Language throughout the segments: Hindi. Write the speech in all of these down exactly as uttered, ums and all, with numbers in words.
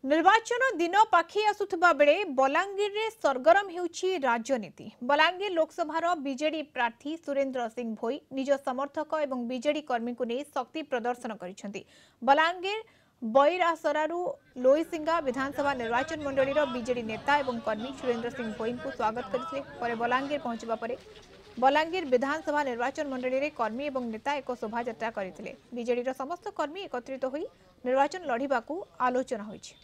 निर्वाचन दिन पाखी आसुथिबा बेले बलांगीर रे सरगरम हेउछि राजनीति। बलांगीर लोकसभा बीजेडी प्रार्थी सुरेंद्र सिंह भोई निज समर्थक एवं बीजेडी कर्मी को नहीं शक्ति प्रदर्शन करिसेंति। बलांगीर बैरासरारू लोईसिंगा विधानसभा निर्वाचन मंडलीर बीजेडी नेता एवं कर्मी सुरेंद्र सिंह भोई को स्वागत करथिले। परे बलांगीर पहुंचबा परे बलांगीर विधानसभा निर्वाचन मंडली रे कर्मी एवं नेता एक शोभा यात्रा करथिले। बीजेडी समस्त कर्मी एकत्रित होई निर्वाचन लड़िबाकू आलोचना होइछि।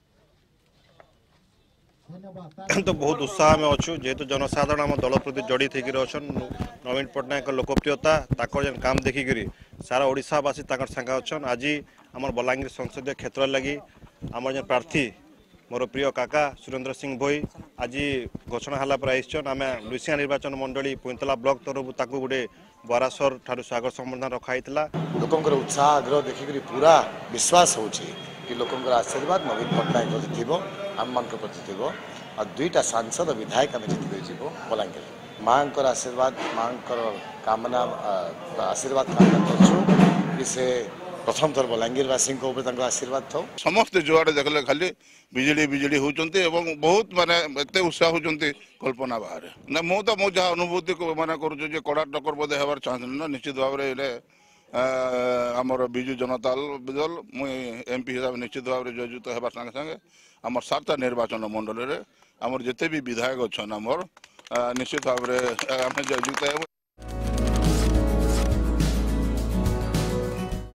तो बहुत उत्साह में अच्छु जेहेतु जनसाधारण आम दल प्रति जड़ित होकर नवीन पट्टनायक लोकप्रियता जेन काम देखिकी सारा ओडावासी सांगे अच्छन। आज आम बलांगीर संसदीय क्षेत्र लगी आम जो प्रार्थी मोर प्रिय काका सुरेंद्र सिंह भोई आज घोषणा है आईन आम लुसिया निर्वाचन मंडली पुईतला ब्लॉक तरफ गोटे बरासर ठार स्वागत संबर्धना रखाई लोकंर उत्साह आग्रह देखिक पूरा विश्वास होची कि लोकंर आशीर्वाद नवीन पट्टनायक प्रति थी आम मान प्रति थी और दुईटा सांसद विधायक आम जीत जीव बलांगीर माँ आशीर्वाद माँ कामना आशीर्वाद कामना कर से प्रथम थर बलांगीरवासी आशीर्वाद था समस्ते जुआड़े देखले खाली बिजेडी बिजेडी होचंती एवं बहुत माने एते उत्साह होचंती कल्पना बाहर ना मु तो मु जहाँ अनुभूति माने करूँ जे कड़ा टक्कर बोधे हबार चांस ना निश्चित भाव में आमर विजु जनता दल मुई एमपी हिसाब से निश्चित भाव में जययुत होबार संगे संगे आमर सातटा निर्वाचन मंडल में आमर जिते भी विधायक अच्छा आमर निश्चित भाव में आम जययुत